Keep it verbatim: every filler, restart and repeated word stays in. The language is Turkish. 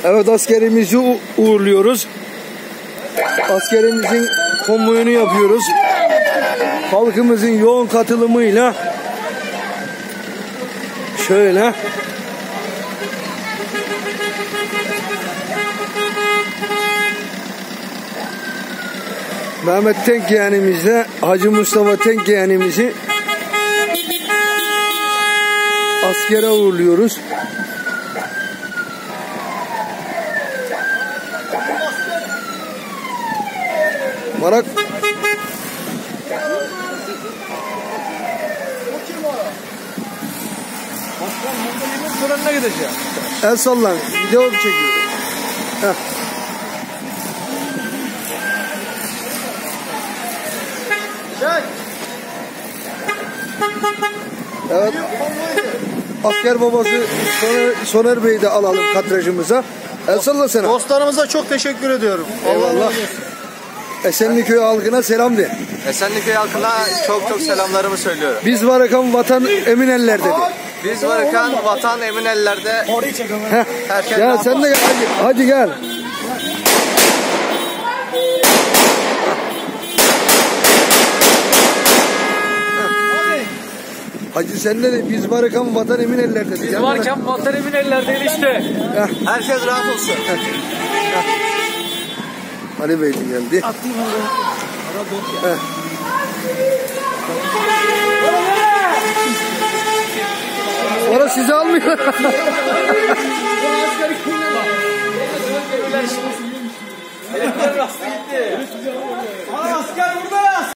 Evet, askerimizi uğurluyoruz. Askerimizin konvoyunu yapıyoruz. Halkımızın yoğun katılımıyla şöyle Mehmet Tenkeyan'ımızla Hacı Mustafa Tenkeyan'ımızı askere uğurluyoruz. Barak Sonra ne gideceğim? el sallan, video çekiyorum. Heh. Evet. Asker babası Soner, Soner Bey'i de alalım kadrajımıza. El salla sana. Dostlarımıza çok teşekkür ediyorum. Eyvallah. Esenliköy halkına selam de. Esenliköy halkına çok çok selamlarımı söylüyorum. Biz varıkan vatan emin ellerde de. Biz varıkan vatan emin ellerde. Herkes gel sen de gel. Hadi, hadi gel. Hacı sen de biz varken vatan emin ellerde. Biz varken vatan emin ellerde işte. Heh. Herkes rahat olsun. Heh. Heh. Ali Bey de geldi. Heh. Sonra sizi almıyor. Asker burada.